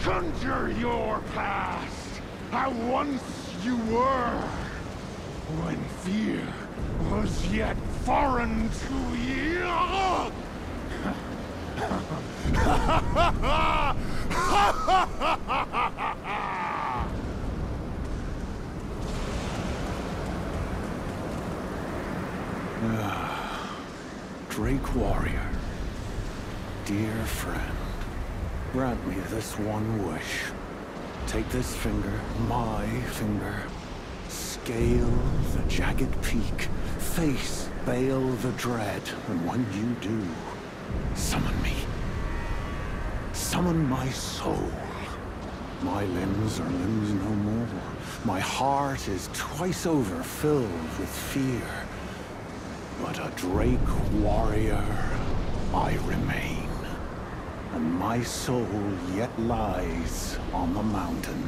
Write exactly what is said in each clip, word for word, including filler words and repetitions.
Conjure your past, how once you were, when fear was yet foreign to ye. Drake Warrior, dear friend, grant me this one wish. Take this finger, my finger, scale the jagged peak, face Baal the Dread, and when you do, summon me. Summon my soul. My limbs are limbs no more. My heart is twice over filled with fear. But a Drake warrior I remain, and my soul yet lies on the mountain.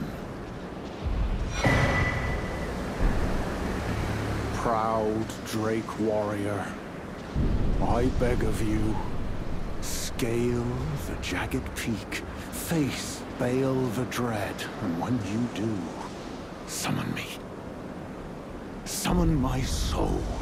Proud Drake warrior, I beg of you, scale the jagged peak, face Baal the Dread, and when you do, summon me. Summon my soul.